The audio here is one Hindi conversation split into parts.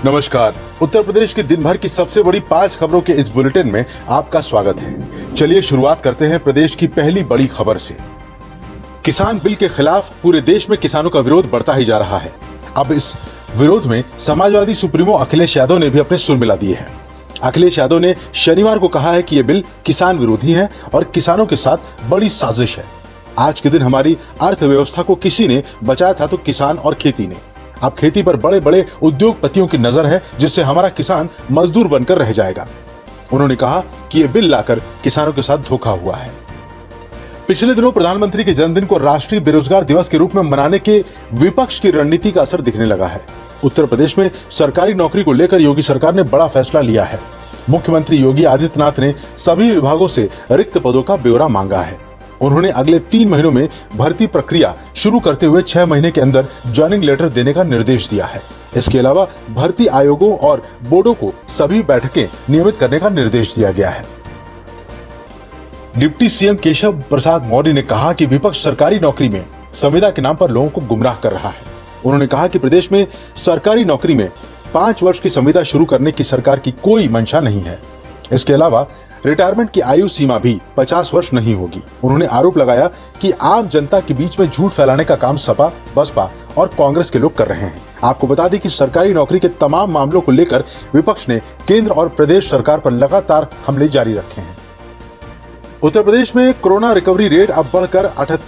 नमस्कार। उत्तर प्रदेश की दिन भर की सबसे बड़ी 5 खबरों के इस बुलेटिन में आपका स्वागत है। चलिए शुरुआत करते हैं प्रदेश की पहली बड़ी खबर से। किसान बिल के खिलाफ पूरे देश में किसानों का विरोध बढ़ता ही जा रहा है। अब इस विरोध में समाजवादी सुप्रीमो अखिलेश यादव ने भी अपने सुर मिला दिए हैं। अखिलेश यादव ने शनिवार को कहा है कि यह बिल किसान विरोधी है और किसानों के साथ बड़ी साजिश है। आज के दिन हमारी अर्थव्यवस्था को किसी ने बचाया था तो किसान और खेती ने। अब खेती पर बड़े बड़े उद्योगपतियों की नजर है, जिससे हमारा किसान मजदूर बनकर रह जाएगा। उन्होंने कहा कि यह बिल लाकर किसानों के साथ धोखा हुआ है। पिछले दिनों प्रधानमंत्री के जन्मदिन को राष्ट्रीय बेरोजगार दिवस के रूप में मनाने के विपक्ष की रणनीति का असर दिखने लगा है। उत्तर प्रदेश में सरकारी नौकरी को लेकर योगी सरकार ने बड़ा फैसला लिया है। मुख्यमंत्री योगी आदित्यनाथ ने सभी विभागों से रिक्त पदों का ब्यौरा मांगा है। उन्होंने अगले 3 महीनों में भर्ती प्रक्रिया शुरू करते हुए 6 महीने के अंदर ज्वाइनिंग लेटर देने का निर्देश दिया है। इसके अलावा भर्ती आयोगों और बोर्डों को सभी बैठकें नियमित करने का निर्देश दिया गया है। डिप्टी सीएम केशव प्रसाद मौर्य ने कहा कि विपक्ष सरकारी नौकरी में संविदा के नाम पर लोगों को गुमराह कर रहा है। उन्होंने कहा कि प्रदेश में सरकारी नौकरी में 5 वर्ष की संविदा शुरू करने की सरकार की कोई मंशा नहीं है। इसके अलावा रिटायरमेंट की आयु सीमा भी 50 वर्ष नहीं होगी। उन्होंने आरोप लगाया कि आम जनता के बीच में झूठ फैलाने का काम सपा, बसपा और कांग्रेस के लोग कर रहे हैं। आपको बता दें कि सरकारी नौकरी के तमाम मामलों को लेकर विपक्ष ने केंद्र और प्रदेश सरकार पर लगातार हमले जारी रखे हैं। उत्तर प्रदेश में कोरोना रिकवरी रेट अब बढ़कर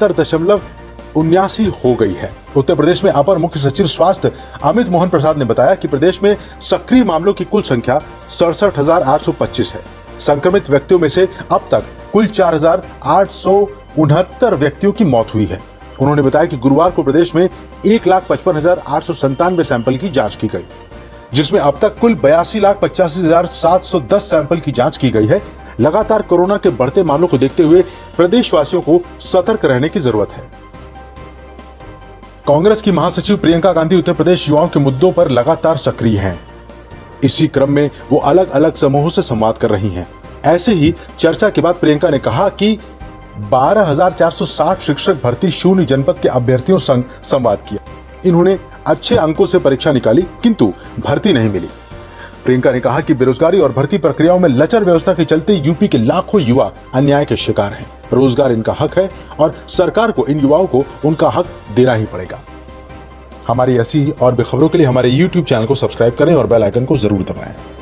78.79 हो गई है। उत्तर प्रदेश में अपर मुख्य सचिव स्वास्थ्य अमित मोहन प्रसाद ने बताया कि प्रदेश में सक्रिय मामलों की कुल संख्या 67,825 है। संक्रमित व्यक्तियों में से अब तक कुल 4,869 व्यक्तियों की मौत हुई है। उन्होंने बताया कि गुरुवार को प्रदेश में 1,55,897 सैंपल की जांच की गई, जिसमें अब तक कुल 82,85,710 सैंपल की जांच की गई है। लगातार कोरोना के बढ़ते मामलों को देखते हुए प्रदेशवासियों को सतर्क रहने की जरूरत है। कांग्रेस की महासचिव प्रियंका गांधी उत्तर प्रदेश युवाओं के मुद्दों पर लगातार सक्रिय हैं। इसी क्रम में वो अलग अलग समूहों से संवाद कर रही हैं। ऐसे ही चर्चा के बाद प्रियंका ने कहा कि 12,460 शिक्षक भर्ती 0 जनपद के अभ्यर्थियों संग संवाद किया। इन्होंने अच्छे अंकों से परीक्षा निकाली, किंतु भर्ती नहीं मिली। प्रियंका ने कहा कि बेरोजगारी और भर्ती प्रक्रियाओं में लचर व्यवस्था के चलते यूपी के लाखों युवा अन्याय के शिकार हैं। रोजगार इनका हक है और सरकार को इन युवाओं को उनका हक देना ही पड़ेगा। हमारी ऐसी और भी खबरों के लिए हमारे YouTube चैनल को सब्सक्राइब करें और बेल आइकन को जरूर दबाएं।